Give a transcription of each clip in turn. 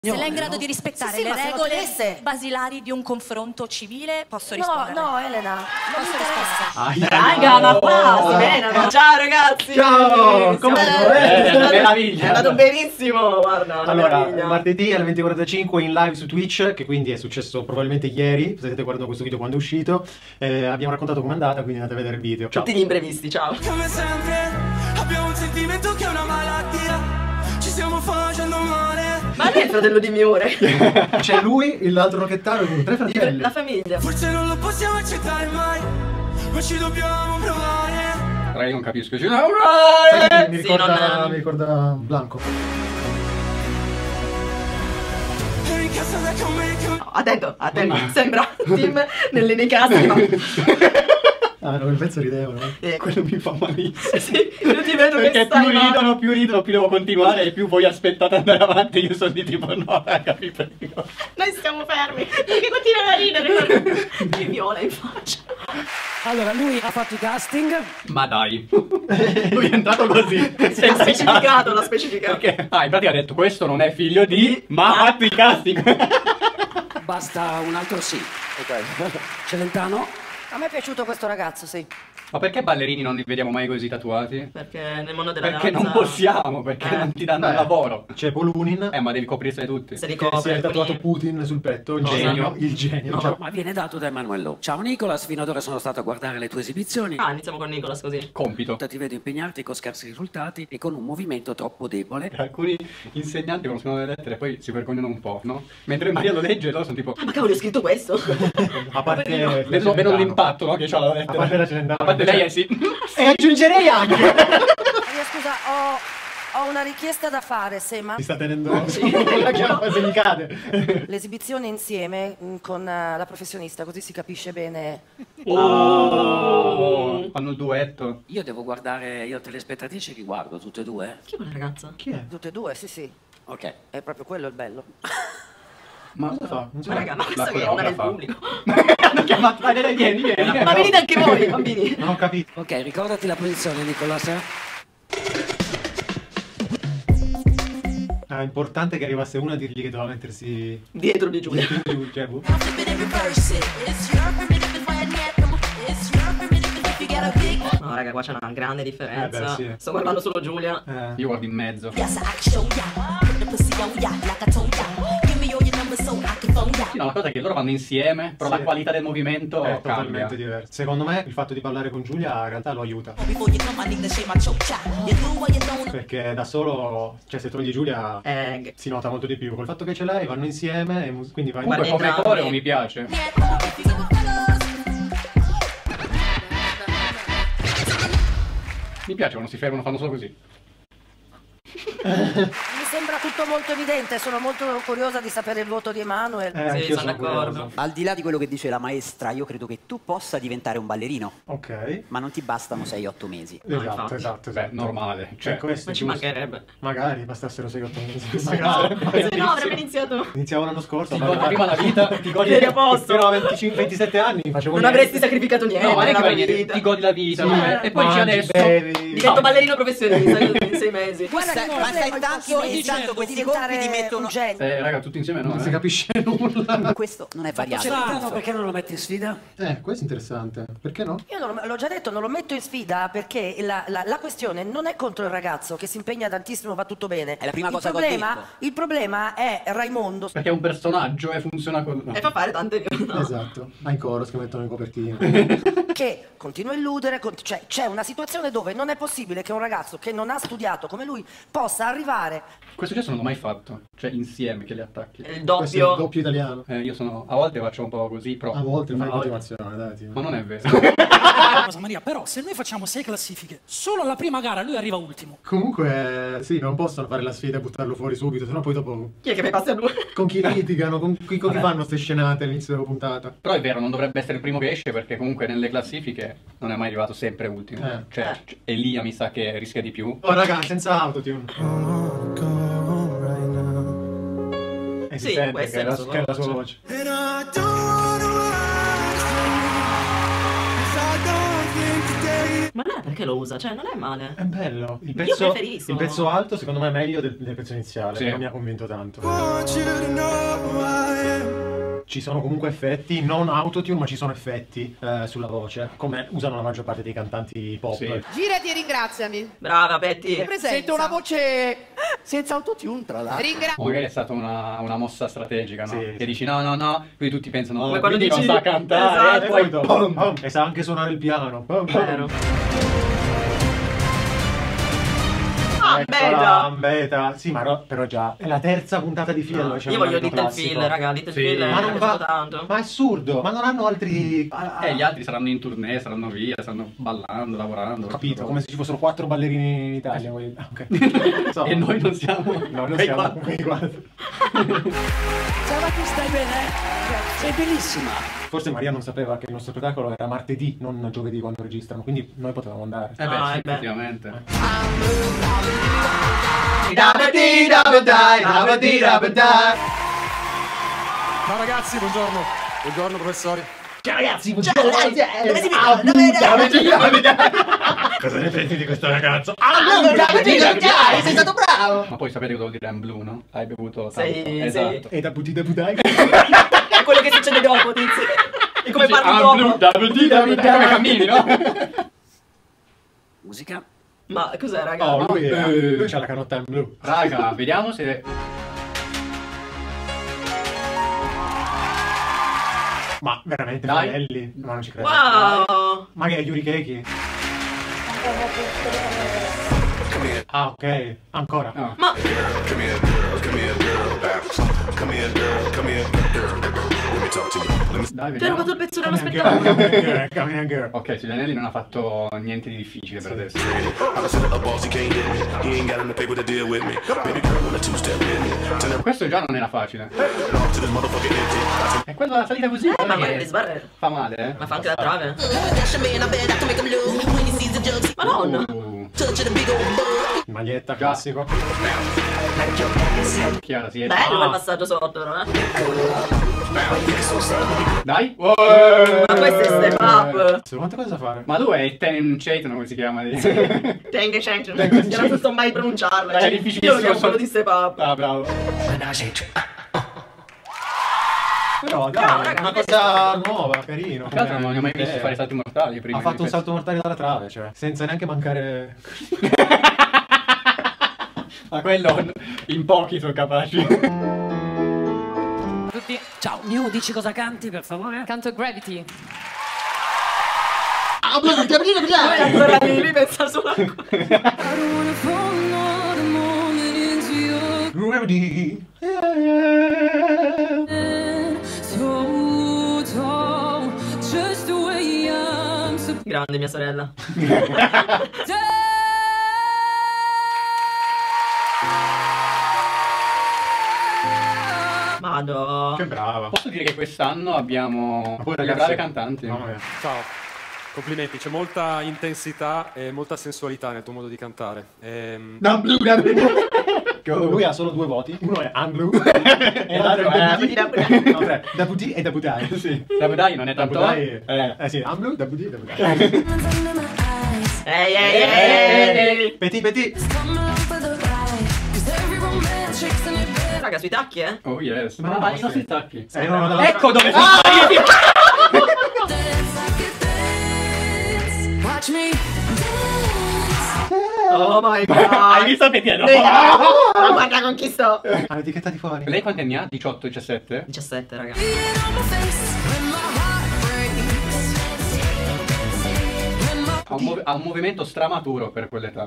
Se lei è in grado di rispettare le regole basilari di un confronto civile, posso rispondere. No, Elena, non mi interessa. Raga, ma qua, bene. Ciao ragazzi. Ciao, come meraviglia. È andato benissimo, guarda. Allora, martedì alle 20:45 in live su Twitch, che quindi è successo probabilmente ieri, state guardando questo video quando è uscito. Abbiamo raccontato com'è andata, quindi andate a vedere il video. Ciao. Tutti gli imprevisti, ciao. Come sempre, abbiamo un sentimento che è una malattia. Ci stiamo facendo male. Ma lei è il fratello di Miore. C'è lui, l'altro rocchettaro con 3 fratelli. La famiglia. Forse non lo possiamo accettare mai, ma ci dobbiamo provare. Raga, io non capisco. Mi ricorda, mi ricorda Blanco. E in casa da come. Attento, sembra Tim nelle nei casi, ma... Ah, no, quel pezzo ridevano. Quello mi fa malissimo. Sì, io ti vedo perché che stai più ridono, più devo continuare e più voi aspettate andare avanti. Io sono di tipo no, raga, vi prego. Noi stiamo fermi, perché continuano a ridere. Mi viola in faccia. Allora, lui ha fatto i casting. Ma dai. Lui è entrato così. L'ha specificato, l'ha specificato. Perché? In pratica ha detto questo non è figlio di, ma ha fatto i casting. Basta un altro sì. Ok. Celentano? A me è piaciuto questo ragazzo, sì. Ma perché ballerini non li vediamo mai così tatuati? Perché nel mondo della Perché danza... non possiamo, perché non ti danno lavoro. C'è Polunin. Ma devi coprirsene tutti. Se li Che si copre, è tatuato Putin sul petto, il genio. Il genio. No, ma viene dato da Emanuello. Ciao Nicolas, fino ad ora sono stato a guardare le tue esibizioni. Ah, iniziamo con Nicolas così. Compito. Ti vedo impegnarti con scarsi risultati e con un movimento troppo debole. Alcuni insegnanti quando scrivono le lettere poi si vergognano un po', no? Mentre Maria lo legge, loro sono tipo... Ah, ma cavolo, ho scritto questo? A parte... Vedo l'impatto, no? Che c'ha la lettera. A parte la Celentano. A parte lei è sì. E aggiungerei anche... Scusa, ho una richiesta da fare, Sema. Si sta tenendo la chiappa se gli cade. L'esibizione insieme con la professionista, così si capisce bene. Fanno il duetto. Io devo guardare, io telespettatrici li guardo tutte e due. Chi è quella ragazza? Chi è? Tutte e due, sì. Ok. È proprio quello il bello. Ma cosa fa? Non so. Ma raga, ma la questa è una del coreografa. pubblico. Hanno chiamato, vieni. Ma venite anche voi, bambini. Non ho capito. Ok, ricordati la posizione, Nicolas. È importante che arrivasse una a dirgli che doveva mettersi Dietro di Giulia. Cioè, boh. No raga, qua c'è una grande differenza. Sì. Sto guardando solo Giulia. Io guardo in mezzo. No, la cosa è che loro vanno insieme, però Sì. la qualità del movimento È cambia. totalmente diverso. Secondo me il fatto di ballare con Giulia in realtà lo aiuta. Perché da solo, cioè se togli Giulia si nota molto di più. Col fatto che ce l'hai vanno insieme e quindi vai... Comunque come entrambi. coreo mi piace. Mi piace quando si fermano, fanno solo così. Mi sembra tutto molto evidente, sono molto curiosa di sapere il voto di Emanuel. Sì, anch'io sono d'accordo. curioso. Al di là di quello che dice la maestra, io credo che tu possa diventare un ballerino, Ok. ma non ti bastano 6-8 mesi. Esatto, infatti. esatto. Beh, normale. Cioè, Cioè, questo Ma è ci giusto. mancherebbe. Magari bastassero 6-8 mesi. No, Magari. se no avrebbe iniziato. Iniziavo l'anno scorso. ti godi prima la vita, ti godi Eri a posto. Ero a 27 anni, facevo Non niente. avresti sacrificato niente. no, ma non è che nella fai niente, vita. ti godi la vita. Sì, no? E poi dici mangi, adesso... bevi. Divento ballerino professionista in 6 mesi. Guarda che Ma sai, tanto dicendo questi diventare compiti mettono... un genio. Raga, tutti insieme no, Non si capisce nulla. Questo non è variabile. Celentano, perché non lo metti in sfida? Questo è interessante. Perché no? Io l'ho già detto, non lo metto in sfida perché la questione non è contro il ragazzo che si impegna tantissimo, va tutto bene. È la prima cosa che ho detto. Il problema è Raimondo. Perché è un personaggio e funziona con... E fa fare tante... No. Esatto. Ai chorus che mettono in copertina. Che continua a illudere, cioè c'è una situazione dove non è possibile che un ragazzo che non ha studiato come lui possa arrivare. Questo gesto non l'ho mai fatto. Cioè insieme che li attacchi. Il Questo è il doppio. doppio italiano. Io sono... A volte faccio un po' così, però... A volte fai Ma- continuazione, dai. Tipo. Ma non è vero. Cosa Maria, però se noi facciamo 6 classifiche, solo alla prima gara lui arriva ultimo. Comunque, sì, non possono fare la sfida e buttarlo fuori subito, sennò poi dopo... Chi è che mi passa a due? Con chi litigano, con chi fanno ste scenate all'inizio della puntata. Però è vero, non dovrebbe essere il primo che esce perché comunque nelle classifiche non è mai arrivato sempre ultimo. Cioè, Elia mi sa che rischia di più. Oh raga, senza autotune. E si Sì, sente questa che è la che sua è la sua voce. voce. And I don't wanna run, 'cause I don't think today Ma non è perché lo usa, cioè non è male. È bello. Il Io preferisco. il pezzo alto secondo me è meglio del pezzo iniziale, Sì. che non mi ha convinto tanto. Ci sono comunque effetti, non autotune, ma ci sono effetti sulla voce, come usano la maggior parte dei cantanti pop. Sì. Girati e ringraziami. Brava, Betty. Sento una voce senza autotune, tra l'altro. Magari è stata una mossa strategica, no? Sì. Che dici no, quindi tutti pensano, Come oh, quando quindi dici- non sa cantare, Esatto. e poi Pom. E sa anche suonare il piano. Pom, pom. Vero. Ah, Eccola, beta. beta. Sì, ma però già è la terza puntata di fila dove c'è Io un voglio albero Little classico. Phil, raga, Little Sì. Phil Ma è non piaciuto va- tanto. Ma è assurdo, ma non hanno altri... gli altri saranno in tournée, saranno via, stanno ballando, lavorando. Capito, come se ci fossero 4 ballerini in Italia. Ok. So. E noi non siamo... No, non quei siamo quattro. quei quattro. Ciao, ma tu stai bene? Sei bellissima. Forse Maria non sapeva che il nostro spettacolo era martedì, non giovedì quando registrano, quindi noi potevamo andare. Eh beh, Ah, sì, beh. effettivamente. Ciao ragazzi, buongiorno. Buongiorno professori. Ciao ragazzi, Dove si cosa ne pensi di questo ragazzo? sei stato bravo. Ma poi sapete cosa vuol dire I'm blue, no? Hai bevuto tanto. Sì, esatto. E da butti da butai. È quello che succede dopo, tizi. E come parli I'm dopo. blue, è come cammini, no? Musica. Ma cos'è, raga? Oh, lui c'ha la canotta in blu. Raga, vediamo se... Ma veramente Dai. belli? Ma non ci credo. Wow. Ma che è Yuri Keiki? Ah, ok. Ancora. No. Ma Dai, ti ho rubato vediamo. il pezzo dello Come spettacolo. Come on, girl. Ok, Giulianelli non ha fatto niente di difficile per adesso. Questo già non era facile. È quella salita così. Ma quello di sbarre. Fa male, eh? Ma fa anche la trave. Madonna. Maglietta, classico. Chiara, si è... Bello quel passaggio sotto, però, Dai. Ma questo è step up. Quante cose da fare? Ma lui è Ten Chayton, come si chiama? Tenga Changing. Io non so mai pronunciarlo. È difficilissimo. Io lo chiamo quello di step up. Ah, bravo. Però dai, No, raga, una cosa nuova, carino. Tra l'altro non li ho mai visti fare salti mortali prima. Ha fatto un salto mortale dalla trave, cioè, senza neanche mancare... Ma quello in pochi sono capaci. Tutti. Ciao, New, dici cosa canti, per favore? Canto Gravity. Ancora lì pensa solo a Gravity. grande mia sorella. Madò. Che brava. Posso dire che quest'anno abbiamo poi, delle ragazzi, brave cantanti. Ciao. Complimenti, c'è molta intensità e molta sensualità nel tuo modo di cantare. Lui ha solo 2 voti. Uno è Anglu e l'altro è Dabudi. No, 3. Dabudi e Dabudai. Sì. Dabudai non è tanto. Dabudai. Sì, Anglu, Dabudi e Dabudai. Ehi. Petit. Raga, sui tacchi, eh? Oh yes. Ma Ma no, i nostri tacchi. Ecco dove sono spariti. Oh my god. Hai visto che ti Ma guarda con chi sto. Ha l'etichetta di fuori. Lei quanti anni ha? 18, 17? 17, raga. Ha un movimento stramaturo per quell'età.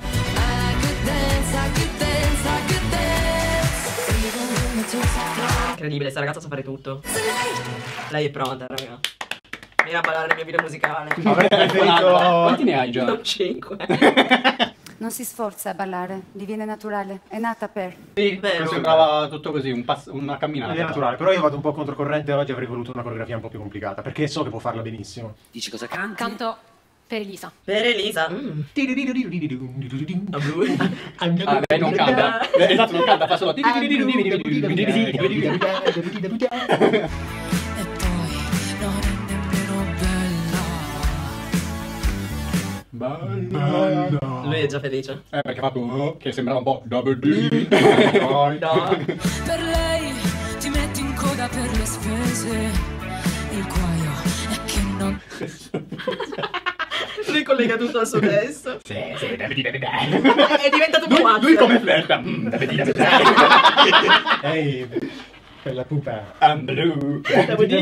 Incredibile, sta ragazza sa fare tutto. Lei è pronta, raga. Vieni a ballare nel mio video musicale. Avrei preferito... Quanti ne hai già? 5. Non si sforza a ballare, gli viene naturale, è nata per. Sì, sembrava tutto così, una camminata. È naturale, però io vado un po' controcorrente oggi, avrei voluto una coreografia un po' più complicata, perché so che può farla benissimo. Dici cosa canti? Canto per Elisa. Per Elisa. Ah, lei non canta. Esatto, non canta, fa solo... bella. Lui è già felice. Perché ha fatto che sembrava un po' double D. No. Per lei ti metti in coda per le spese. Il guaio è che non... Lui collega tutto al suo testo. Sì, dai. È diventato più pazzo. Lui come flirta. Ehi, per la pupa. I'm blue. Guardi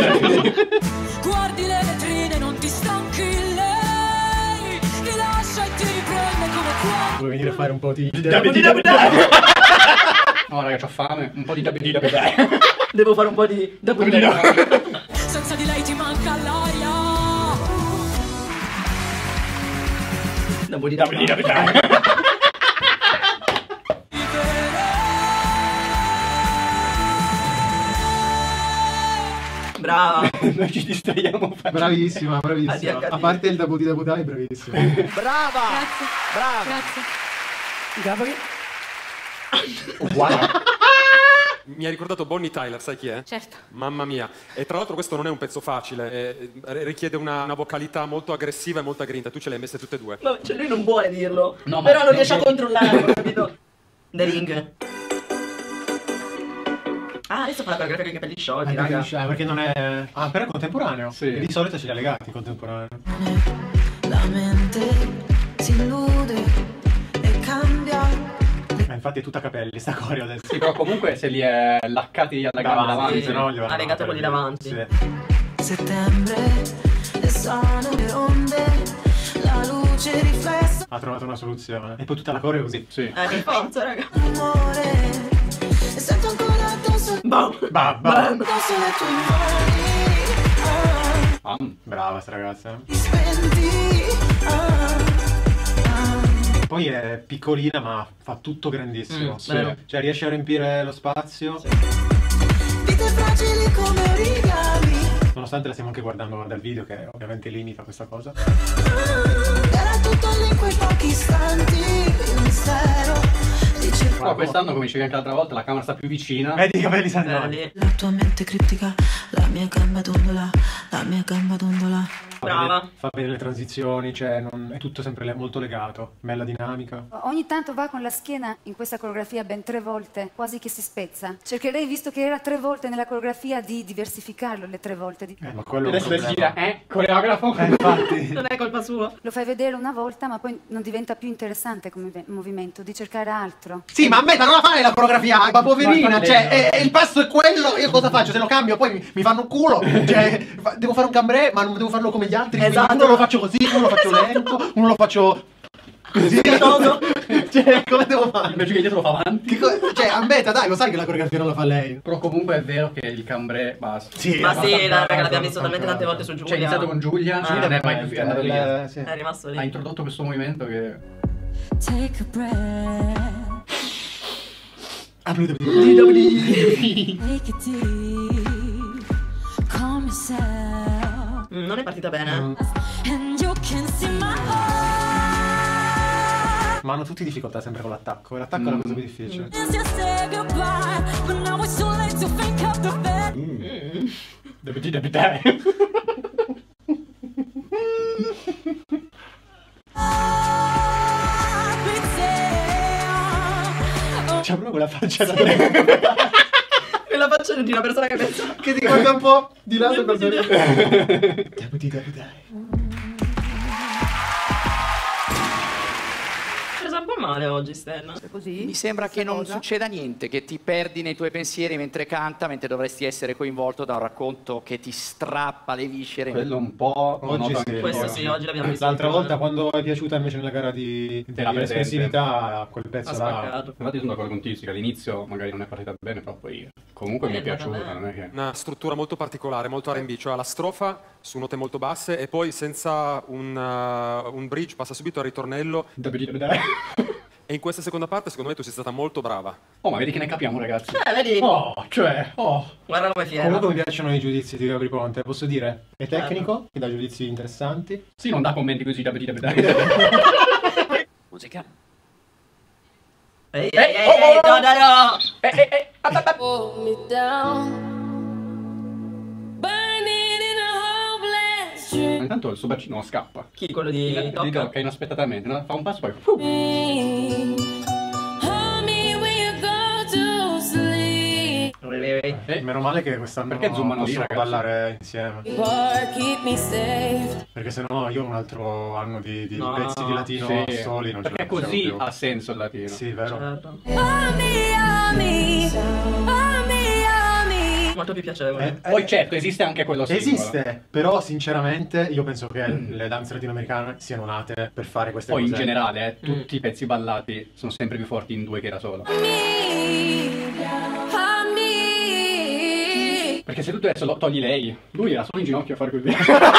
le vetrine, non ti stanchi lei. Ti lascia e ti riprende come qua. Vuoi venire a fare un po' di... No raga, c'ho fame. Un po' di Devo fare un po' di... Senza di lei ti manca l'aria. Brava. Noi ci distraiamo. Bravissima, bravissima. A parte il Dabudi Dabudai, bravissima. Brava! Grazie. Brava! Grazie. Gabri? Wow. Mi ha ricordato Bonnie Tyler, sai chi è? Certo. Mamma mia. E tra l'altro questo non è un pezzo facile, richiede una vocalità molto aggressiva e molto aggrinta. Tu ce le hai messe tutte e due. No, cioè lui non vuole dirlo. No, però ma non riesce a controllarlo, capito? The Ring. Ah, adesso fa la coreografia con i capelli sciolti, raga. Perché non è... Ah, però è contemporaneo. Sì. E di solito ce li ha legati in contemporaneo. La mente si illude e cambia. Infatti è tutta capelli sta coreo adesso. Sì, però comunque se li è laccati alla gamba davanti. Sì. No, gli Ha legato quelli davanti. Sì. Settembre e sono le onde, la luce riflessa. Ha trovato una soluzione. E poi tutta la coreo così. Sì. Per forza, raga. Amore, e sento ancora addosso. Bam. Addosso le tue mani. Brava sta ragazza. Spenti. Poi è piccolina ma fa tutto grandissimo. Vero. Cioè riesce a riempire lo spazio. Vite fragili come origami. Nonostante la stiamo anche guardando dal video che ovviamente limita questa cosa. Era tutto lì in quei pochi istanti. Il mistero. Però quest'anno, come dicevi anche l'altra volta, la camera sta più vicina. Vedi i capelli sanno. La tua mente critica, la mia gamba dondola, la mia gamba dondola. Brava. Fa bene le transizioni, cioè è tutto sempre molto legato. Bella dinamica. Ogni tanto va con la schiena in questa coreografia ben 3 volte, quasi che si spezza. Cercherei, visto che era 3 volte nella coreografia, di diversificarlo le 3 volte. Ma quello adesso si gira, coreografo. Infatti. Non è colpa sua. Lo fai vedere una volta, ma poi non diventa più interessante come movimento, di cercare altro. Sì, ma a me non la fai la coreografia, ma poverina, cioè, il passo è quello, io cosa faccio? Se lo cambio poi mi fanno un culo, cioè, devo fare un cambré, ma non devo farlo come gli altri, esatto. Uno lo faccio così, uno lo faccio lento, uno lo faccio così, cioè, come devo fare? Invece che dietro lo fa avanti. Cioè, Ambeta, dai, lo sai che la coreografia non la fa lei. Però comunque è vero che il cambré basta. Sì, ma sì, raga, l'abbiamo visto talmente tante volte su Giulia. Cioè, è iniziato con Giulia, non è mai più andato via. Sì. È rimasto lì. Ha introdotto questo movimento che... Take a breath. Take it deep. Calm yourself. Non è partita bene. And you can see my heart. Ma hanno tutti difficoltà sempre con l'attacco. L'attacco è la cosa più difficile. It's just say goodbye, but now it's too late to think of the bed. C'ha proprio quella faccia da quella faccia di una persona che pensa che ti guarda un po' di lato per presa un po' male oggi, Stella. Così? Mi sembra che non succeda niente, che ti perdi nei tuoi pensieri mentre canta, mentre dovresti essere coinvolto da un racconto che ti strappa le viscere. Quello un po'... Oggi sì. Questo sì, oggi l'abbiamo visto. L'altra volta quando è piaciuta invece nella gara di espressività, quel pezzo là. Infatti sono d'accordo con Tizzi, che all'inizio magari non è partita bene, però poi comunque mi è piaciuta, non è che... Una struttura molto particolare, molto R&B, cioè la strofa su note molto basse e poi senza un bridge passa subito al ritornello. E in questa seconda parte secondo me tu sei stata molto brava. Oh, ma vedi che ne capiamo, ragazzi. Vedi? Guarda come fiera. Comunque mi piacciono i giudizi di Gabri Ponte, posso dire? È tecnico, che dà giudizi interessanti. Sì, non dà commenti così da Musica. Ehi, no. Hold me down. Burning in a hopeless dream. tanto il suo bacino scappa. Chi? Quello di Doc? Inaspettatamente, no? Fa un passo poi... Meno male che quest'anno perché zoomano lì, possono ragazzi? ballare insieme. Perché sennò io ho un altro anno di pezzi di latino soli non perché ce la così più. ha senso il latino. Sì, vero. Certo. Molto più piacevole. Poi certo, esiste anche quello singolo. Esiste, però sinceramente io penso che le danze latinoamericane siano nate per fare queste Poi cose. in generale tutti i pezzi ballati sono sempre più forti in due che da solo. Perché se tu adesso togli lei, lui era solo in ginocchio a fare così.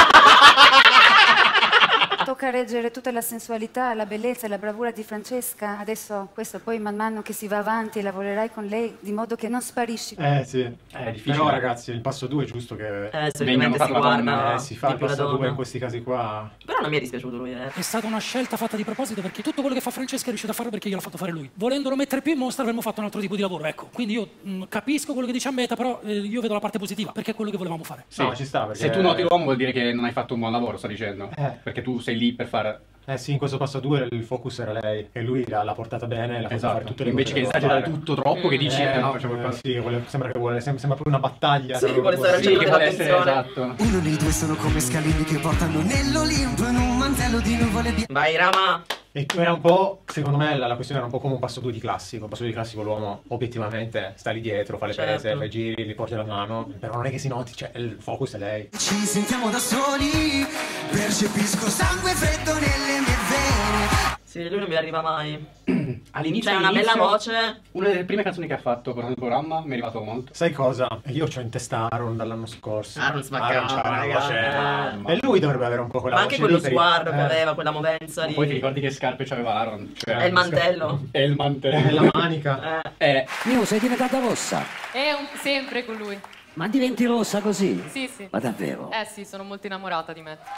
Tocca reggere tutta la sensualità, la bellezza e la bravura di Francesca. Adesso questo poi man mano che si va avanti lavorerai con lei di modo che non sparisci. Sì. È difficile. Però ragazzi, il passo 2 è giusto che solitamente si guarda si fa il tipo la passo 2 donna. in questi casi qua. Però non mi è dispiaciuto lui. È stata una scelta fatta di proposito perché tutto quello che fa Francesca è riuscito a farlo perché io l'ho fatto fare lui. Volendolo mettere più in mostra avremmo fatto un altro tipo di lavoro, ecco. Quindi io capisco quello che dice Ambeta, però io vedo la parte positiva perché è quello che volevamo fare. Sì. No, ci sta perché... Se tu noti l'uomo vuol dire che non hai fatto un buon lavoro, sto dicendo. Perché tu sei lì per fare... sì, in questo passo 2 il focus era lei e lui l'ha portata bene, l'ha fatto fare tutte le invece cose che esagerare tutto troppo che dici no, facciamo qualcosa. Sì, sembra che vuole, sembra proprio una battaglia. Sì, vuole stare al centro dell'attenzione. Esatto. Uno dei due sono come scalini che portano nell'Olimpo in un mantello di nuvole bianche. Vai Rama! E era un po', secondo me, la questione era un po' come un passo 2 di classico. Un passo 2 di classico l'uomo obiettivamente sta lì dietro, fa le prese, fa i giri, li porta la mano, però non è che si noti, cioè il focus è lei. Ci sentiamo da soli, percepisco sangue freddo nelle mie vene. Sì, lui non mi arriva mai. All'inizio c'è una bella voce. Una delle prime canzoni che ha fatto con il programma mi è arrivato molto. Sai cosa? Io c'ho in testa Aaron dall'anno scorso. Aaron spaccava, c'ha e lui dovrebbe avere un po' quella ma voce. anche quello lì sguardo che aveva, quella movenza lì. Poi ti ricordi che scarpe c'aveva Aaron? Cioè, è il mantello. È il mantello. È la manica. Mio, sei diventata rossa. È sempre con lui. Ma diventi rossa così? Sì, sì. Ma davvero? Sì, sono molto innamorata di me.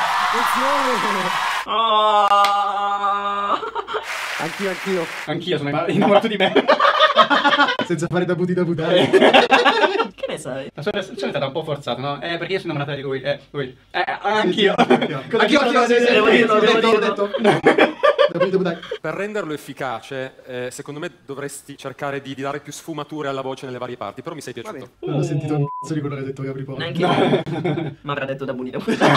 Oh. Anch'io sono innamorato di me. Senza fare da buttare. Che ne sai? La sua reazione è stata un po' forzata, no? Perché io sono innamorata di lui. Lui. Anch'io. Anch'io. Detto. Per renderlo efficace, secondo me dovresti cercare di dare più sfumature alla voce nelle varie parti, però mi sei piaciuto. Non ho sentito un cazzo di quello che ha detto Gabri Polo. Neanche io. Ma avrà detto da Bunny.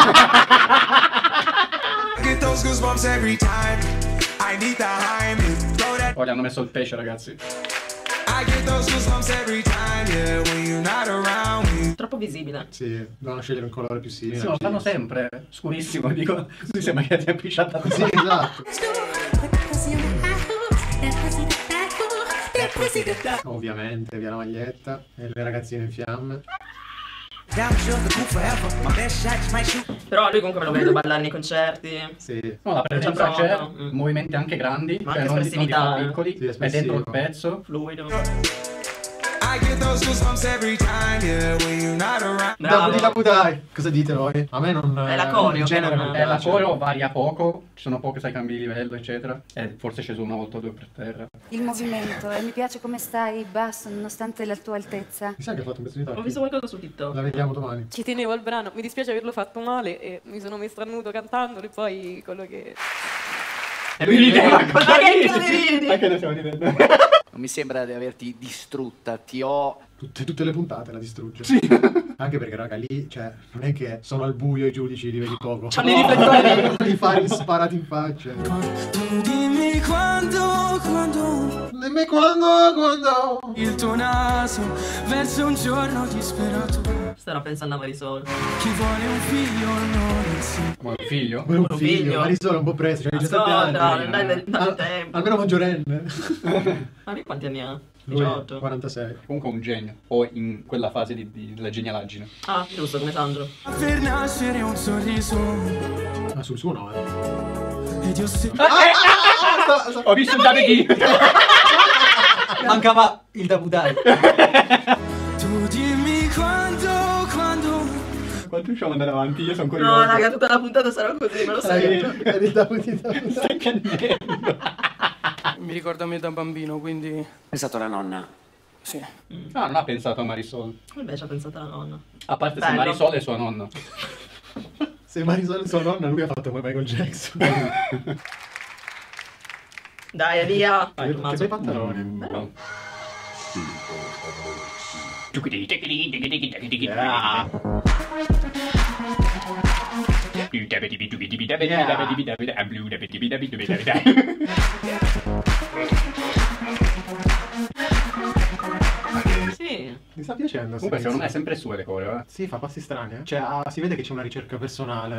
Poi gli hanno messo il pesce, ragazzi. Troppo visibile. Sì, dovevano scegliere un colore più simile. Sì, lo fanno sempre. Scurissimo, dico. Tu sembra che ti ha pisciata così. Sì, esatto. Ovviamente, via la maglietta e le ragazzine in fiamme. Però lui comunque me lo vedo ballare nei concerti. Sì. No, la presenza c'è, movimenti anche grandi, ma cioè anche non di espressività, piccoli, sì, è dentro il pezzo. Fluido. Bravo. Dai. Cosa dite voi? A me non è la coreo. È la coreo, varia poco, ci sono poche sai cambi di livello, eccetera. Forse è sceso una volta o due per terra. Il movimento, e mi piace come stai basso nonostante la tua altezza. Mi sa che ha fatto un pezzo di tacchi. Ho visto qualcosa su TikTok. La vediamo domani. Ci tenevo al brano, mi dispiace averlo fatto male e mi sono messa a nudo cantandolo e poi quello che... E lui rideva, cosa ridi? Anche noi stiamo ridendo. Non mi sembra di averti distrutta, ti ho... Tutte le puntate la distrugge. Sì. Anche perché, raga, lì, cioè, non è che sono al buio i giudici, li vedi poco. C'hanno i riflettori. Li fai sparati in faccia. Tu dimmi quando Dimmi quando il tuo naso verso un giorno disperato. Starò pensando a Marisol. Chi vuole un figlio non insieme. Ma un figlio? Vuole un figlio? Marisol è un po' presto, c'è 17 anni. Dai tempo. Almeno maggiorenne. Ma lui quanti anni ha? Lui 18. 46. Comunque un genio. O in quella fase della genialaggine. Ah, giusto, come Sandro. Per nascere un sorriso. Ma sul suo no, Ed io se... Ho visto il Davide. Mancava il Dabudai. Tu dimmi quando Quanto riusciamo ad andare avanti? Io sono curioso. No, raga, tutta la puntata sarà così, me lo sai. Stai piangendo. Mi ricorda a me da bambino, quindi... È stata la nonna? Sì. Ah, non ha pensato a Marisol. Invece ha pensato alla nonna. A parte se Marisol è sua nonna. Se Marisol è sua nonna, lui ha fatto come Michael Jackson. Dai, Elia. Che bei pantaloni. Sì. Mi sta piacendo. Comunque secondo me è sempre sue le coreo, Sì, fa passi strani, eh. Cioè, si vede che c'è una ricerca personale.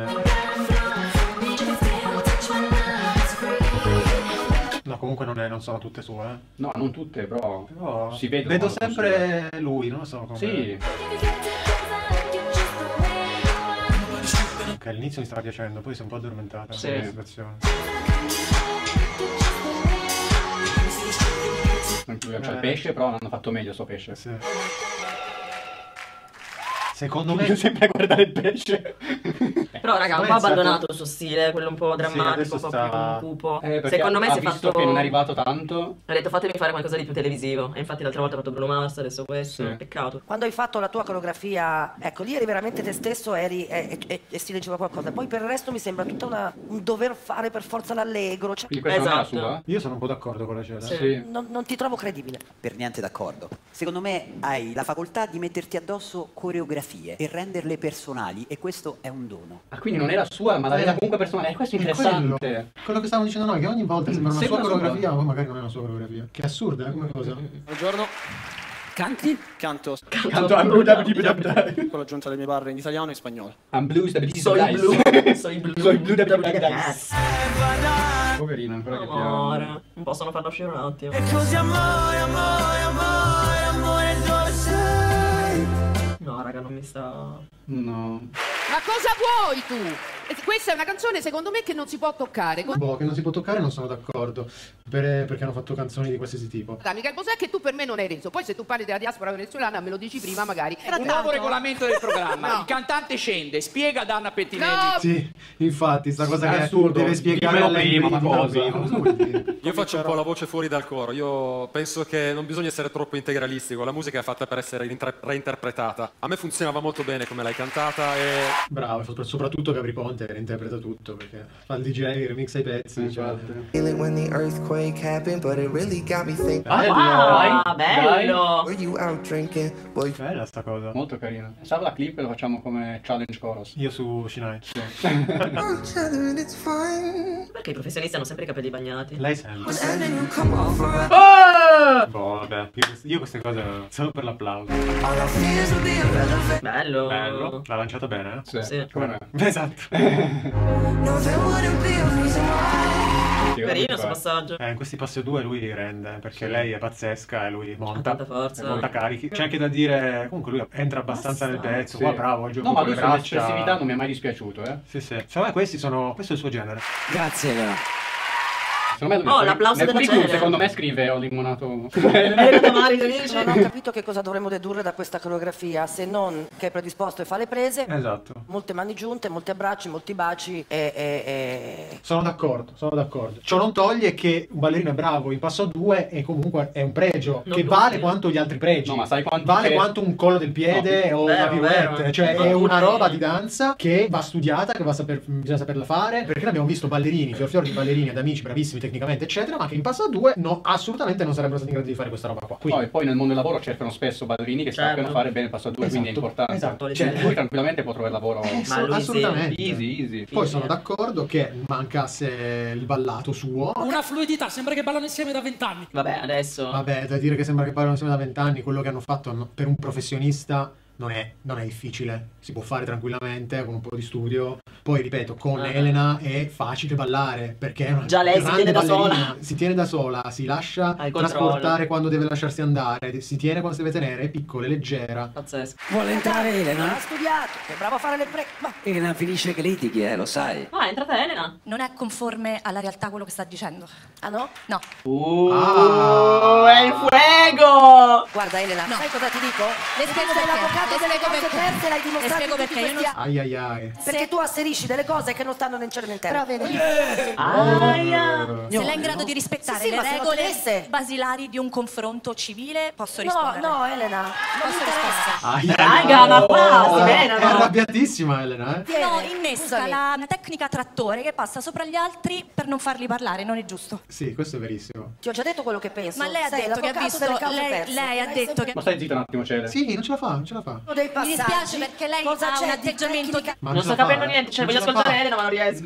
No, comunque non sono tutte sue, eh. No, non tutte, però si vede. Vedo sempre lui, non lo so come. Sì. Ok, all'inizio mi stava piacendo, poi si è un po' addormentata. Sì. La situazione. C'è il pesce, però hanno fatto meglio sto pesce. Sì. Secondo me... Io sempre a guardare il pesce. Però raga, un po' abbandonato il suo stile, quello un po' drammatico, un po' più cupo. Secondo me si è visto fatto... che non è arrivato tanto. Ha detto fatemi fare qualcosa di più televisivo. E infatti l'altra volta ha fatto Bruno Mars, adesso questo. Sì. Peccato. Quando hai fatto la tua coreografia, ecco, lì eri veramente te stesso, e si leggeva qualcosa. Poi per il resto mi sembra tutta un dover fare per forza l'allegro. Cioè... Quindi questa non è la sua? Io sono un po' d'accordo con la Cela. Sì. Non ti trovo credibile. Per niente d'accordo. Secondo me hai la facoltà di metterti addosso coreografie e renderle personali, e questo è un dono. Ah, quindi non era sua, ma l'aveva comunque personale. Questo è interessante. Quello che stavamo dicendo noi, che ogni volta sembra una Sembra sua sua. coreografia, ma poi magari non è una sua coreografia. Che assurda, come cosa. Buongiorno. Canti? Canto. Canto I'm blue, Con l'aggiunta delle mie barre in italiano e in spagnolo. I'm blue, Soy blu. Soy blu. Poverina, ancora che Amore. piano. Non possono farlo uscire un attimo. E così amore, amore, amore, amore, dove sei? No, raga, non mi sta... No. Ma cosa vuoi tu? Questa è una canzone secondo me che non si può toccare. Boh, che non si può toccare non sono d'accordo, perché hanno fatto canzoni di qualsiasi tipo. Michele Bosè che tu per me non hai reso. Poi se tu parli della diaspora venezuelana me lo dici prima magari. Un nuovo regolamento del programma. No. Il cantante scende, spiega ad Anna Pettinelli. No. Sì, infatti, sta cosa È che assurdo. deve spiegare Dimmelo a lei prima, ma cosa? vuol dire? Io faccio un po' la voce fuori dal coro. Io penso che non bisogna essere troppo integralistico. La musica è fatta per essere reinterpretata. A me funzionava molto bene come l'hai cantata e... Bravo, soprattutto Gabri Ponte reinterpreta tutto, perché fa il DJ, remixa i pezzi. Feel it when the earthquake happened, but it really got me thinking. Ah, bello! Were you out drinking? Boy, Bella sta cosa. Molto carina. Salva la clip e lo facciamo come challenge chorus. Io su Shinai. each other and it's fine. Perché i professionisti hanno sempre i capelli bagnati? Lei sempre. And then you come on for a... Boh, vabbè, io queste cose solo per l'applauso. All our fears will be irrelevant. Bello! Bello. L'ha lanciata bene, eh? Sì. Come me. Esatto. No, there wouldn't be a reason why. Carino questo passaggio. In questi passi 2 lui rende, perché lei è pazzesca e lui monta. Ha tanta forza. E monta carichi. C'è anche da dire, comunque lui entra abbastanza nel pezzo. Sì. Qua bravo, gioco No, ma con lui le sull'eccessività non mi è mai dispiaciuto, eh. Sì, sì. Secondo me questo è il suo genere. Grazie, Elena. Secondo me Oh, l'applauso nel della curriculum, Cela. secondo me scrive ho limonato. Non ho capito che cosa dovremmo dedurre da questa coreografia, se non che è predisposto e fa le prese. Esatto. Molte mani giunte, molti abbracci, molti baci e... Sono d'accordo, sono d'accordo. Ciò non toglie che un ballerino è bravo in passo a 2 e comunque è un pregio Non che lo vale so. quanto gli altri pregi. No, ma sai quanto vale che- quanto un collo del piede o vero, una pirouette. vero. Cioè Ma è una tutti- roba di danza che va studiata, che bisogna saperla fare. Perché noi abbiamo visto ballerini, fior di ballerini ad amici bravissimi tecnicamente, eccetera, ma che in passo a 2 no, assolutamente non sarebbero stati in grado di fare questa roba qua. Quindi, Poi nel mondo del lavoro cercano spesso ballerini che Certo. sappiano fare bene il passo a 2, quindi è Esatto, importante. esatto. Cioè, lui tranquillamente può trovare lavoro. Ma lui assolutamente. Easy. Poi sono d'accordo che mancasse il ballato suo. Una fluidità, sembra che ballano insieme da 20 anni. Vabbè, adesso... Vabbè, da dire che sembra che parlano insieme da 20 anni, quello che hanno fatto per un professionista non è difficile, si può fare tranquillamente con un po' di studio. Poi ripeto, con Elena è facile ballare perché è una Già lei si grande tiene da ballerina. sola. Si tiene da sola, si lascia Al trasportare controllo. quando deve lasciarsi andare, si tiene quando si deve tenere, è piccola, è leggera. Pazzesco. Vuole entrare Non Elena? ha studiato, è bravo a fare le prese. Ma Elena finisce che litighi, lo sai. Ah, è entrata Elena. Non è conforme alla realtà quello che sta dicendo. Ah no? No. È il fuego! Guarda Elena, No. sai cosa ti dico? Le spiego perché. L'avvocato Le delle spiego cose perché. perse l'hai Le dimostrato spiego in tutti perché io questi non... anni. Ai ai ai. Perché tu asserisci inserisci delle cose che non stanno nel cielo né in terra. Però vedi. Se lei è in grado di rispettare Sì, le ma se lo regole dovesse- basilari di un confronto civile, posso rispondere. No, Elena, non mi interessa. Raga, ma qua, bene, È no? arrabbiatissima Elena, No, innesca Scusami. la tecnica trattore che passa sopra gli altri per non farli parlare, non è giusto. Sì, questo è verissimo. Ti ho già detto quello che penso. Ma lei ha Sei detto che ha l'avvocato visto, delle cause lei, perse. lei ha Dai, detto che... Ma stai zitta un attimo, Cele. Sì, non ce la fa, non ce la fa. dei Mi passaggi. dispiace perché lei Cosa ha c'è un di atteggiamento tecnica? Ma Non ce sto la fa, capendo niente, cioè non voglio ce la fa. ascoltare Elena ma non riesco.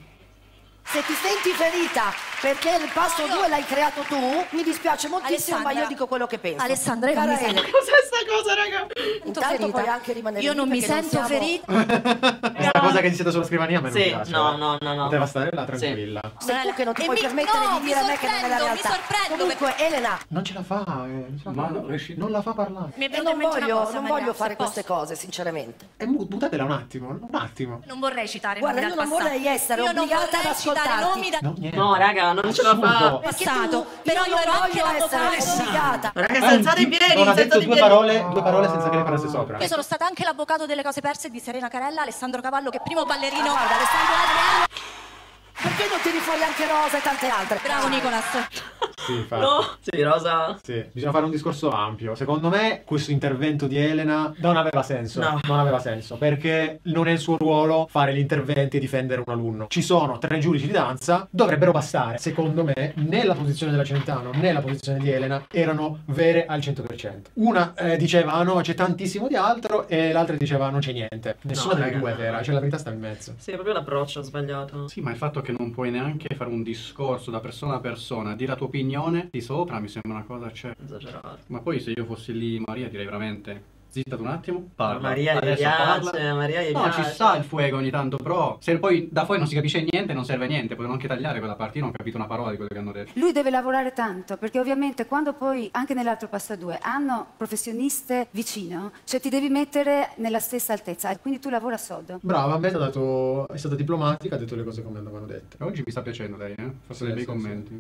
Se ti senti ferita perché il passo 2 l'hai creato tu, mi dispiace moltissimo, ma Alessandra. io dico quello che penso. Alessandra, io non mi Cara sento... Elena, Cos'è sta cosa, raga? intanto ferita. puoi anche rimanere Io lì non mi perché sento siamo- ferita. Questa cosa che ti siete sulla scrivania a me non Sì, piace. no. Poteva stare là tranquilla. Sei tu che non ti E puoi mi- permettere no, di dire a me mi che non è la sorprendo, mi realtà. sorprendo, Comunque, Elena, Non ce la fa, Ma non riesci- non la fa parlare. Mi è io venuta in non mente una voglio, cosa, non Maria, voglio se fare posso. queste cose, sinceramente. E buttatela un attimo. Non vorrei citare Guarda, nomi io dal non passato. vorrei essere Io non obbligata ad vorrei citare ascoltarti. nomi dal No, niente. No, raga, non ce la fa. Assurdo. passato. Però io ero anche voglio essere l'avvocato. obbligata. Raga, si alzate in piedi, Non ha si detto alzate in due piedi. parole senza che le parasse sopra. Io sono stata anche l'avvocato delle cose perse di Serena Carella, Alessandro Cavallo, che primo ballerino. Guarda, Alessandro Adriano, perché non tiri fuori anche Rosa e tante altre? Bravo Nicolas. Sì, infatti. No, sì, Rosa. Sì, bisogna fare un discorso ampio. Secondo me questo intervento di Elena non aveva senso. No. Non aveva senso, perché non è il suo ruolo fare gli interventi e difendere un alunno. Ci sono 3 giudici di danza, dovrebbero bastare. Secondo me, né la posizione della Celentano né la posizione di Elena erano vere al 100%. Una diceva ah no, c'è tantissimo di altro, e l'altra diceva non c'è niente. Nessuna No, delle raga, due è no. vera, cioè la verità sta in mezzo. Sì, è proprio l'approccio sbagliato. Sì, ma il fatto che non puoi neanche fare un discorso da persona a persona, dire la tua opinione di sopra mi sembra una cosa, cioè... Esagerato. Ma poi se io fossi lì Maria direi veramente... Zitta un attimo, parla. Maria gli Adesso piace, parla. Maria gli No, piace. ci sta il fuego ogni tanto, però se poi da fuori non si capisce niente non serve a niente, potevano anche tagliare quella parte, io non ho capito una parola di quello che hanno detto. Lui deve lavorare tanto, perché ovviamente quando poi, anche nell'altro pasta 2, hanno professioniste vicino, cioè ti devi mettere nella stessa altezza, e quindi tu lavora sodo. Brava, a me è stata diplomatica, ha detto le cose come andavano dette. E oggi mi sta piacendo lei, Forse Sì, dei bei sì, commenti.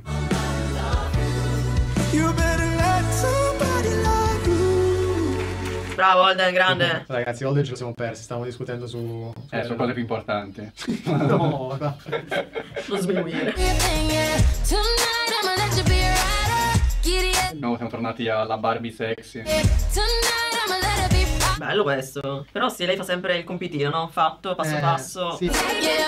You better let somebody love you. Bravo, Holden, grande. Ragazzi, Holden ce lo siamo persi, stavamo discutendo su Sono cose più importanti. No, dai. Non sminuire. No, siamo tornati alla Barbie sexy. Bello questo. Però sì, lei fa sempre il compitino, no? Fatto, passo passo. Sì.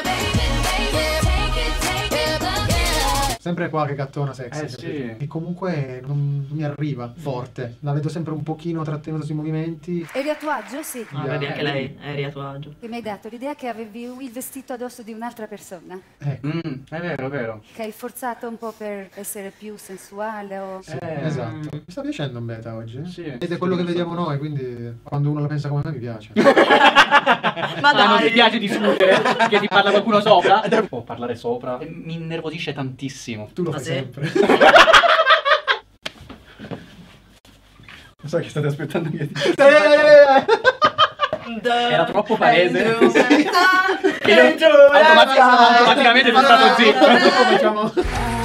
Sempre qua che gattona sexy. Sì. E comunque non mi arriva forte. La vedo sempre un pochino trattenuta sui movimenti. Eri a tuo agio? Sì. Ah, vedi, anche lei è a tuo agio. Che mi hai dato l'idea che avevi il vestito addosso di un'altra persona, È vero, è vero. che hai forzato un po' per essere più sensuale o... Sì, esatto. Mi sta piacendo un beta oggi. Sì. Ed è quello che vediamo noi, quindi quando uno la pensa come me mi piace. Ma dai. Non ti piace discutere? Che ti parla qualcuno sopra? Può parlare sopra. E mi innervosisce tantissimo. Tu lo Ma fai sì? sempre. Non so che state aspettando che era troppo palese. E io automaticamente sono stato zitto.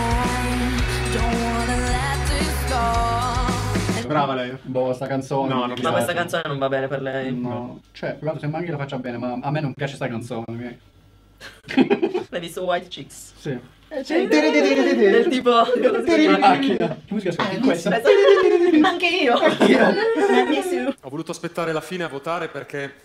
Brava lei. Boh, sta canzone. No, non Ma questa canzone non va bene per lei. No. Cioè, guarda, sembra anche che la faccia bene, ma a me non piace sta canzone. L'hai visto White Chicks? Sì. Del tipo... La macchina. Che musica ascolti? Questa. Anche io. Ho voluto aspettare la fine a votare perché...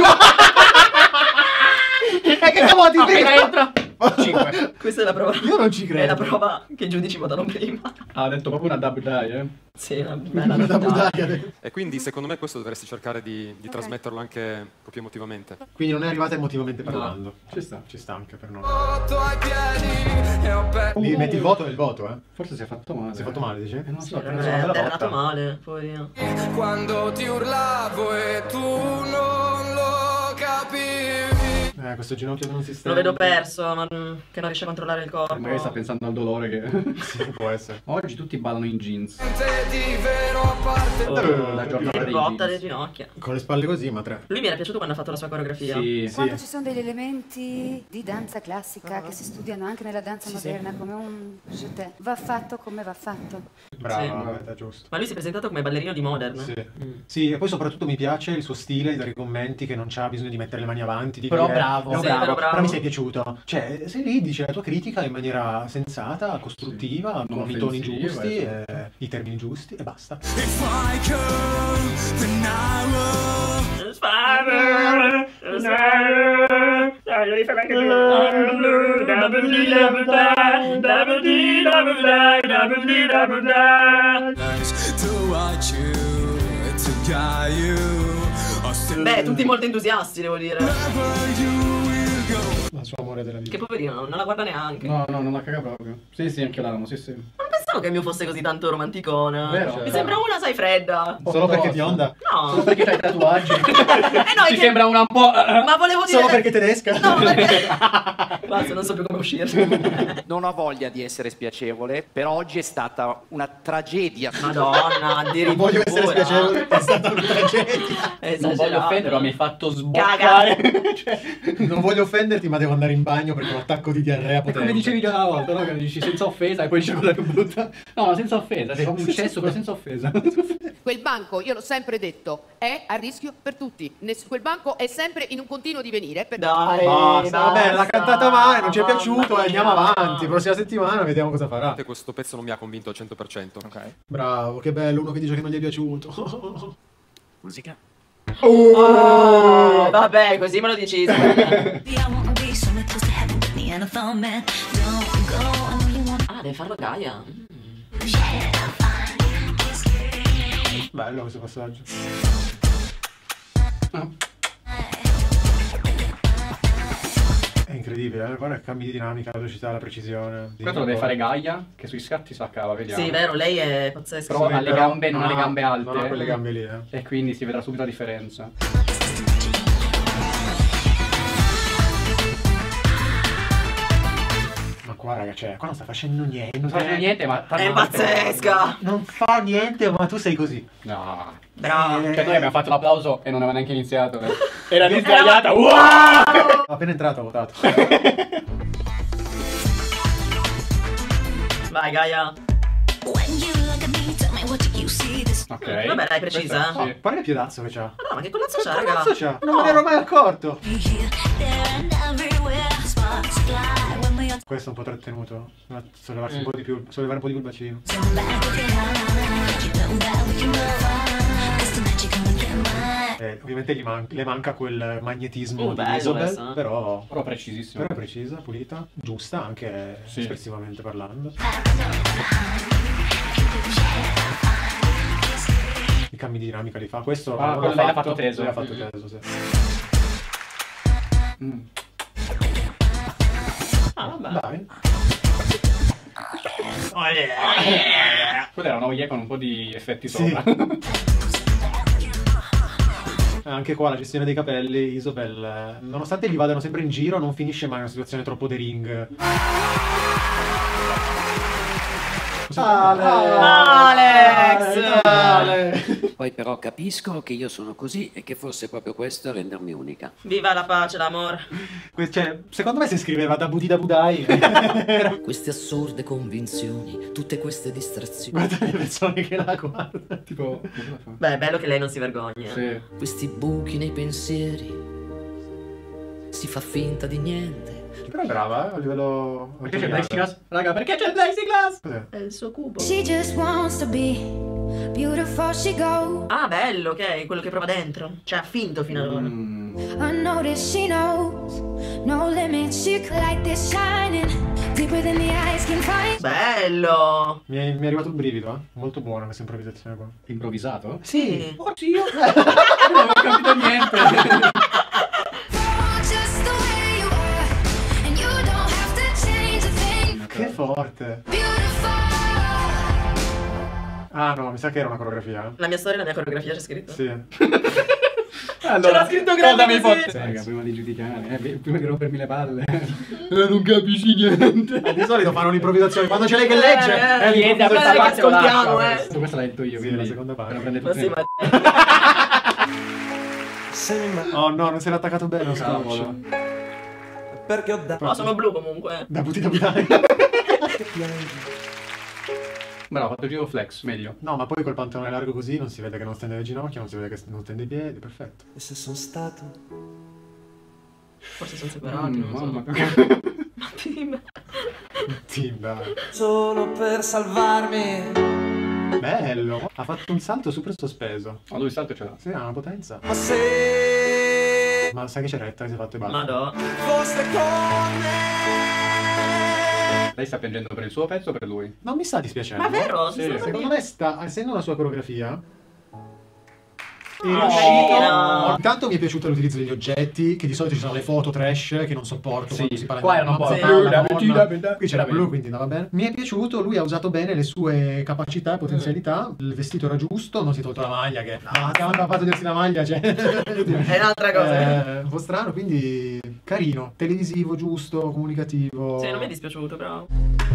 Che cavolo ti Appena entra. 5. Questa è la prova. Io non ci credo. È la prova che i giudici votano prima. Ha detto proprio una dub die, Sì, una bella E quindi secondo me questo dovresti cercare di trasmetterlo anche proprio emotivamente. Quindi non è arrivata emotivamente parlando. Ci sta. Ci sta anche per noi. Ai piedi e ho perso. Lì metti il voto e il voto, eh? Forse si è fatto male. Si è fatto male, dici? Non so, È nato male, poverino. Quando ti urlavo e tu non lo capivi. Questo ginocchio non si Lo stende. vedo perso, ma che non riesce a controllare il corpo. Magari sta pensando al dolore che... Sì, può essere. Oggi tutti ballano in jeans. Di vero a parte. La giornata dei Botta le jeans. ginocchia. Con le spalle così, ma 3. Lui mi era piaciuto quando ha fatto la sua coreografia. Sì, Quando ci sono degli elementi di danza classica che si studiano anche nella danza moderna, come un jeté, va fatto come va fatto. Brava, è giusto. Ma lui si è presentato come ballerino di Modern. Sì. Sì, e poi soprattutto mi piace il suo stile, dare commenti che non c'ha bisogno di mettere le mani avanti. Di Però dire, bravo. però mi sei piaciuto. Cioè, sei lì, dice la tua critica in maniera sensata, costruttiva, con i toni giusti, i termini giusti e basta. Beh, tutti molto entusiasti, devo dire. Il suo amore della vita. Che poverino, non la guarda neanche. No, non la caga proprio. Sì, anche io l'amo, sì. Non pensavo che il mio fosse così tanto romanticona. Vero? Mi sembra una, sai, fredda. Solo perché bionda? No. Solo perché c'hai tatuaggi? No, Ti sembra una un po'... Ma volevo dire... Solo perché tedesca? No, perché... Basta, non so più come uscirne. Non ho voglia di essere spiacevole, però oggi è stata una tragedia. Madonna, addirittura. Non voglio essere spiacevole, è stata una tragedia. Non voglio offendere, ma mi hai fatto sboccare. Non voglio offenderti, ma devo andare in bagno perché ho un attacco di diarrea potente. Come dicevi già una volta, no? Che dici senza offesa e poi dici cosa più brutta. No, ma senza offesa, sei come un cesso però senza offesa. Quel banco, io l'ho sempre detto, è a rischio per tutti. Quel banco è sempre in un continuo divenire. Dai, basta, vabbè, l'ha cantata male, non ci è piaciuto, andiamo avanti. Prossima settimana vediamo cosa farà. Questo pezzo non mi ha convinto al 100%. Ok. Bravo, che bello, uno che dice che non gli è piaciuto. Musica. Vabbè, così me lo dici. Ah, deve farlo Gaia. Bello questo passaggio. È incredibile, guarda il cambio di dinamica, la velocità, la precisione. Questo lo deve fare Gaia, che sui scatti saccava, vediamo. Sì, vero, lei è pazzesca. Però ha le gambe, non ha le gambe alte. Non ha quelle gambe lì, E quindi si vedrà subito la differenza. Ma qua raga, cioè, qua non sta facendo niente. Non sta facendo niente, ma... È pazzesca! Non fa niente, ma tu sei così. No. Bravo. Cioè noi abbiamo fatto l'applauso e non aveva neanche iniziato. Era lì sdraiata. Wow! Appena entrato ho votato. Vai Gaia. Ok. Vabbè, dai, precisa. Sì. Guarda il piedazzo che c'ha. No, ma che cazzo c'ha, Che raga? cazzo c'ha? Non me ne ero mai accorto. Questo è un po' trattenuto. Sollevarsi un po' di più, sollevare un po' di più il bacino. Ovviamente le manca quel magnetismo di Isobel, però precisissimo. Però è precisa, pulita, giusta anche espressivamente parlando. I cambi di dinamica li fa. Questo quello l'ha fatto teso. L'ha fatto teso, sì. Ah, vabbè. Dai. Quella era una OIE con un po' di effetti sopra. Anche qua la gestione dei capelli, Isobel, nonostante gli vadano sempre in giro, non finisce mai in una situazione troppo di ring. Alex! Poi però capisco che io sono così e che forse proprio questo è rendermi unica. Viva la pace, l'amore. Cioè, secondo me si scriveva da Budì da Budai. Queste assurde convinzioni, tutte queste distrazioni. Guarda le persone che la guardano. Tipo... Beh, è bello che lei non si vergogna. Sì. Questi buchi nei pensieri, si fa finta di niente. Però è brava, a livello... Perché c'è il plexiglass? Raga, perché c'è il plexiglass? È il suo cubo. She just wants to be beautiful, she goes. Ah, bello, ok, quello che prova dentro. Cioè, ha finto fino ad ora. Unnoticed, she knows. No limits, she like this shining. Deeper than the eyes can find. Bello! Mi è arrivato il brivido, Molto buona questa improvvisazione qua. Improvvisato? Sì. Oddio! Non ho capito niente. Che forte! Ah no, mi sa che era una coreografia. La mia storia e la mia coreografia c'è scritto? Sì. Allora, c'era scritto grande così. Raga, prima di giudicare, prima di rompermi le palle. Non capisci niente. Di solito fanno un'improvvisazione. Quando c'è lei che legge, niente, questa parte ascoltiamo, Questa l'hai detto io, sì, quindi la seconda parte. la prende Ma sì, tutti. ma... Oh no, non si era attaccato bene lo scotch. Perché ho dato... No, sono blu comunque. Da Budì da Budai. Bravo, ho fatto il giro flex, meglio. No, ma poi col pantalone largo così non si vede che non stende le ginocchia, non si vede che non stende i piedi, perfetto. E se sono stato? Forse sono separati, non so. Mamma. Team, dai. Solo per salvarmi. Bello, ha fatto un salto super sospeso. Ma lui il salto ce l'ha. Sì, ha una potenza. Ma se Ma sai che c'è retta che si è fatto i baffi? Madò. foste con me. Lei sta piangendo per il suo pezzo o per lui? Non mi sta dispiacendo. Ma vero? Sì. Secondo me sta, essendo la sua coreografia, è Ah, riuscito. no. Intanto mi è piaciuto l'utilizzo degli oggetti, che di solito ci sono le foto trash che non sopporto quando si parla qua di erano mamma, un po' papà, blu, nonna. blu, Qui c'era blu, quindi andava bene. Mi è piaciuto, lui ha usato bene le sue capacità e potenzialità, il vestito era giusto, non si è tolto la maglia, che quando ha fatto dirsi la maglia, cioè È un'altra cosa. un po' strano, quindi carino, televisivo, giusto, comunicativo. Sì, non mi è dispiaciuto, però.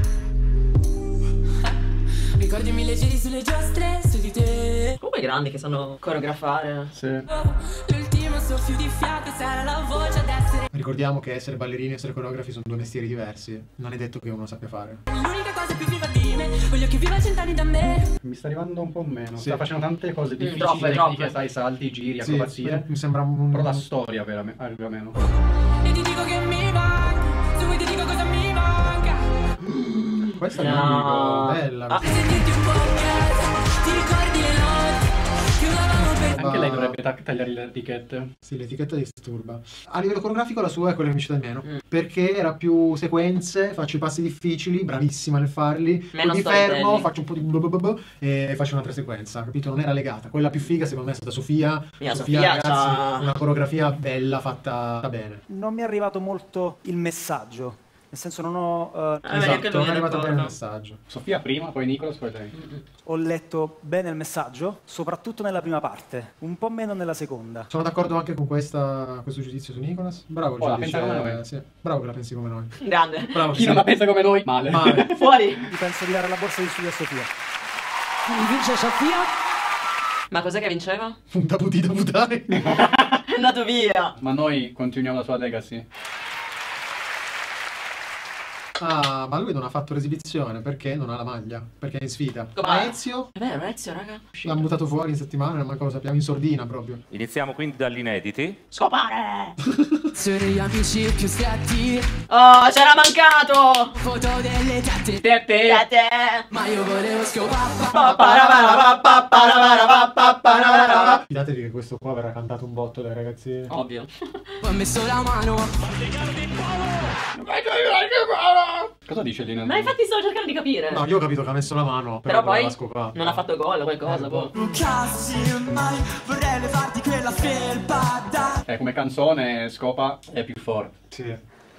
Ricordi mille giri sulle giostre, su di te. Comunque grandi che sanno coreografare. Sì. L'ultimo soffio di fiato sarà la voce ad essere. Ricordiamo che essere ballerini e essere coreografi sono due mestieri diversi. Non è detto che uno sappia fare. L'unica cosa più viva di me. Voglio che viva 100 anni da me. Mi sta arrivando un po' meno. Sì. Sta facendo tante cose difficili, troppe. tecniche, sai, salti, giri, Sì, acrobazie. mi sembra un... Però la storia arriva meno. E ti dico che mi manca. Se vuoi ti dico cosa mi manca. Questa è No. bella. Sentirti un po' a casa. Ti ricordi le notti che usavamo per. Anche lei dovrebbe tagliare le etichette. Sì, l'etichetta disturba. A livello coreografico la sua è quella che mi piace da meno. Perché era più sequenze, faccio i passi difficili, bravissima nel farli. Meno Poi mi fermo, storytelling. faccio un po' di blablabla e faccio un'altra sequenza, capito? Non era legata. Quella più figa secondo me è stata Sofia. Sofia ragazzi, c'ha- una coreografia bella, fatta bene. Non mi è arrivato molto il messaggio. Nel senso non ho, anche lui non è è arrivato bene il d'accordo. messaggio. Sofia prima, poi Nicolas, poi lei. ho letto bene il messaggio, soprattutto nella prima parte, un po' meno nella seconda. Sono d'accordo anche con questo giudizio su Nicolas. Bravo il Oh, la giudice. pensa come noi. Sì. Bravo che la pensi come noi. Grande. Bravo, Chi non la pensa come noi? Male. Male. Fuori. Ti penso di dare la borsa di studio a Sofia. Quindi vince Sofia. Ma cos'è che vinceva? Un da buttare. È andato via. Ma noi continuiamo la sua legacy. Ah, ma lui non ha fatto l'esibizione perché non ha la maglia, perché è in sfida. Com'è? Ma Ezio È vero, Ezio, raga. l'hanno buttato fuori in settimana, non manco lo sappiamo, in sordina proprio. Iniziamo quindi dagli inediti. Scopare. Sono gli amici più stretti. Oh, c'era mancato. Foto delle tette. Tette. Ma io volevo scopare. Fidatevi che questo qua verrà cantato un botto dai ragazzini. Ovvio. Ho messo la mano. Cosa dice lì nel... Ma infatti stavo cercando di capire. No, io ho capito che ha messo la mano, Però poi voleva scopare. non ha fatto gol o qualcosa, boh. Mai vorrei levarti quella felpa da. Come canzone Scopa è più forte. Sì.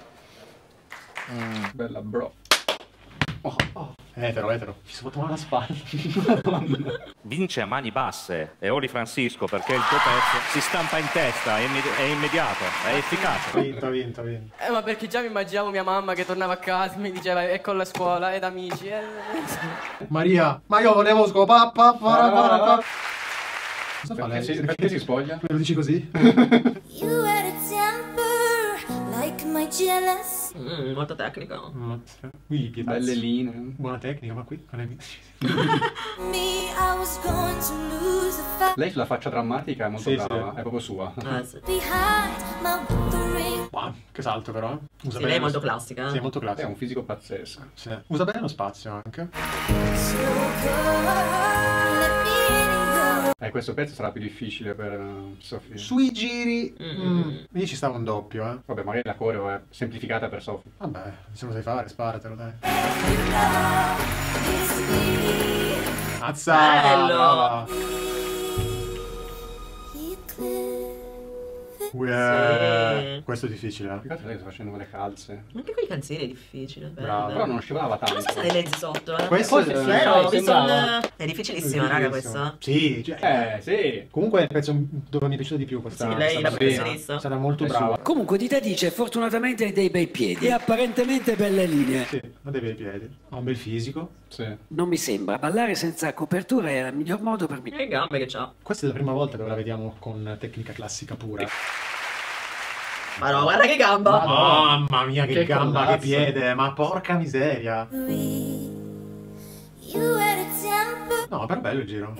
Bella bro. Etero. Ci sono fatto male alla spalla. Vince a mani basse e Oli Francisco perché il tuo pezzo si stampa in testa, è immediato, è efficace. Vinto. Ma perché già mi immaginavo mia mamma che tornava a casa, mi diceva ecco la scuola ed amici. Maria, ma io volevo scopare. Cosa fa lei? Perché si spoglia? Me lo dici così? You had a temper like my jealous. Molto tecnica. Qui Belle linee. Buona tecnica, ma qui non è... Me, I was going to lose the fight Lei sulla faccia drammatica è molto brava, è proprio sua. behind my withering. Wow, che salto però. Usa Sì, bene lei è lo molto sp- classica. Sì, è molto È classico. un fisico pazzesco. Sì. Usa bene lo spazio anche. So good, let me in Questo pezzo sarà più difficile per Sofia. Sui giri, lì ci stava un doppio, eh. Vabbè, magari la coreo è semplificata per Sofia. Vabbè, se lo sai fare, sparatelo, dai. Azza! Bello! Brava. Sì. Questo è difficile, Più che altro lei sta facendo le calze. Anche con i canzeri è difficile. Brava. Però non scivolava tanto. Non so se dei lezzi sotto, eh. Questo Forse è- sì, ho visto sembrava. è difficilissima, raga, questa. Sì, cioè, sì. Comunque è il pezzo dove mi è piaciuto di più questa. Sì, lei, la questa professionista. È stata molto brava. Comunque di te dice fortunatamente hai dei bei piedi e apparentemente belle linee. Sì, ha dei bei piedi. Ha un bel fisico. Sì. Non mi sembra, ballare senza copertura è il miglior modo per me. Che gambe che c'ha. Questa è la prima volta che la vediamo con tecnica classica pura. Ma no, guarda che gamba! Mamma mia, che gamba, che collazzo. piede, ma porca miseria. You had a No, però bello il giro.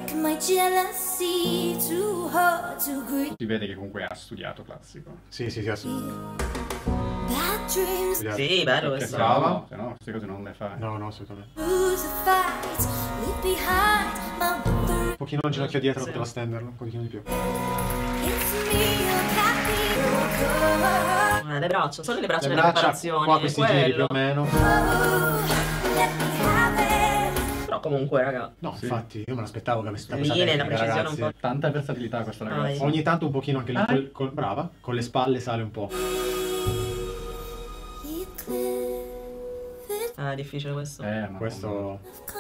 Si vede che comunque ha studiato classico. Sì, ha studiato. Sì, bello questo. Brava. Se no, queste cose non le fai. No, assolutamente. Un pochino il ginocchio dietro, poteva stenderlo, un pochino di più. Le braccia, solo le braccia Le della braccia, preparazione. qua questi giri più o meno. Però comunque, raga. No, infatti, io me l'aspettavo che avesse questa Linee, tecnica, la precisione ragazzi. un po'. Tanta versatilità questa ragazza. Ogni tanto un pochino anche lì, brava, con le spalle sale un po'. È difficile questo. Ma questo...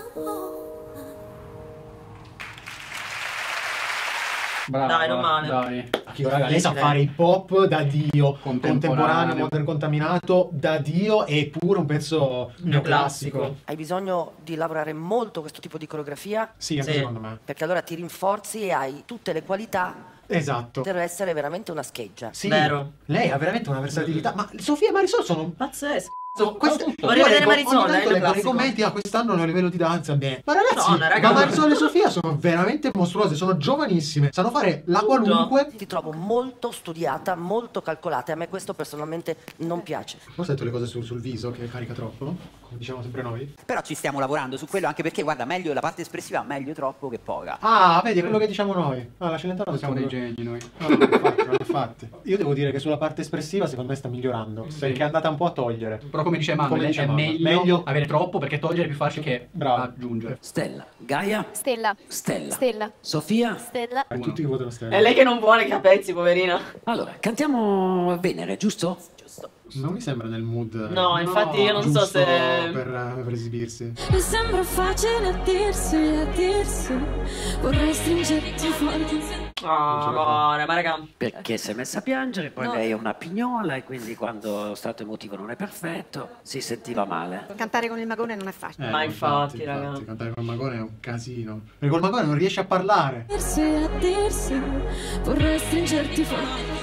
Brava, dai, non male. Dai. Raga, lei sa fare hip hop da dio, contemporaneo, modern contaminato da dio, e pure un pezzo neoclassico. Hai bisogno di lavorare molto questo tipo di coreografia? Sì, anche secondo me. Perché allora ti rinforzi e hai tutte le qualità. Esatto. Deve essere veramente una scheggia. Sì, vero. Lei ha veramente una versatilità. Ma Sofia e Marisol sono pazzesche. Vorrei vedere Marisol, leggo nei commenti, quest'anno a livello di danza bene. Ma ragazzi, ma Marisol e Sofia sono veramente mostruose, sono giovanissime, sanno fare la qualunque. Ti trovo molto studiata, molto calcolata, e a me questo personalmente non piace. Forse hai detto le cose sul viso che carica troppo, come diciamo sempre noi. Però ci stiamo lavorando su quello, anche perché guarda, meglio la parte espressiva, meglio troppo che poca. Ah, vedi, è quello che diciamo noi. La Celentano siamo dei geni noi. Infatti. Io devo dire che sulla parte espressiva secondo me sta migliorando, perché è andata un po' a togliere. Però come dice Manuel, è meglio avere troppo, perché togliere è più facile che aggiungere. Stella. Gaia. Stella. Sofia. Stella. Tutti votano Stella. È lei che non vuole che a pezzi, poverina. Allora, cantiamo Venere, giusto? Non mi sembra nel mood. No, infatti io non so se per esibirsi. Mi sembra facile a dirsi, vorrei stringerti forte. Amore, ma raga. Perché si è messa a piangere, poi lei è una pignola e quindi quando lo stato emotivo non è perfetto si sentiva male. Cantare con il magone non è facile. Ma infatti, raga. Cantare col magone è un casino. Perché col magone non riesce a parlare. A dirsi, vorrei stringerti forte.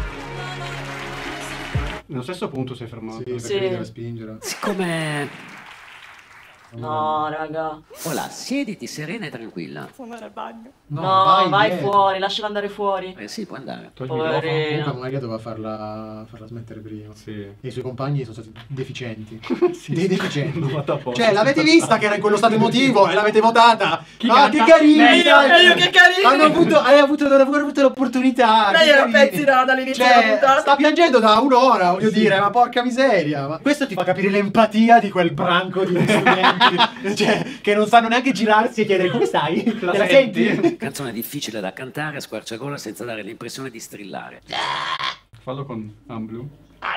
Nello stesso punto si è fermato. Sì, perché deve spingere. Siccome... No, raga. Voilà, siediti serena e tranquilla. Fumare al bagno. No, vai fuori, lasciala andare fuori. Sì, può andare. Comunque magari doveva farla smettere prima. Sì. E i suoi compagni sono stati deficienti. Dei deficienti. Cioè, l'avete vista che era in quello stato emotivo e l'avete votata? Che carini! Che carini! Hai avuto l'opportunità. Lei era pezzi dall'inizio della puntata. Sta piangendo da un'ora, voglio dire, ma porca miseria. Ma questo ti fa capire l'empatia di quel branco di studenti. Cioè, che non sanno neanche girarsi e chiedere come stai? Te la senti? Canzone difficile da cantare a squarciagola senza dare l'impressione di strillare. Fallo con Amblu.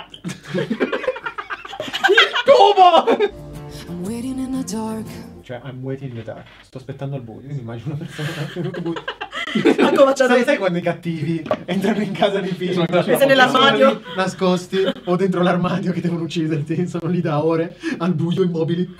Il tubo! I'm waiting in the dark. Cioè, I'm waiting in the dark. Sto aspettando al buio. Io mi immagino una persona che è venuto buio. Sai quando i cattivi entrano in casa dei figli? Sei nell'armadio? Nascosti o dentro l'armadio che devono ucciderti. Sono lì da ore, al buio, immobili.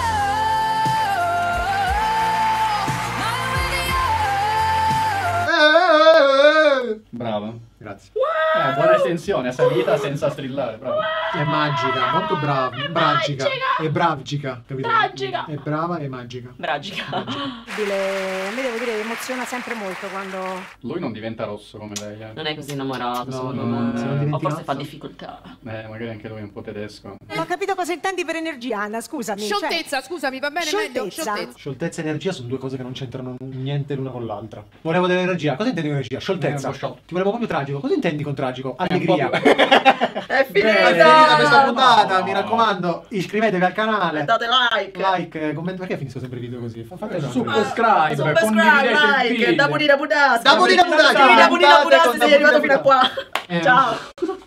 Brava. Grazie. Buona estensione, salita senza strillare, brava. È magica, molto brava, bragica. È bravgica, capito? Bragica. È brava e magica. Bragica. A me devo dire emoziona sempre molto quando... Lui non diventa rosso come lei. Non è così innamorato, secondo me. O forse fa difficoltà. Magari anche lui è un po' tedesco. Non ho capito cosa intendi per energia, Anna, scusami. Scioltezza, scusami, va bene meglio? Scioltezza e energia sono due cose che non c'entrano niente l'una con l'altra. Volevo dell'energia. Cosa intendi con energia? Scioltezza. Ti volevo proprio tragico. Cosa intendi con tragico? Allegria. È finita questa puntata, mi raccomando. Iscrivetevi al canale. Date like. Like, commento. Perché finisco sempre i video così? Fate subscribe, like, da budina budasca. Da budina budasca. Da budina budasca, sei arrivato fino a qua. Ciao.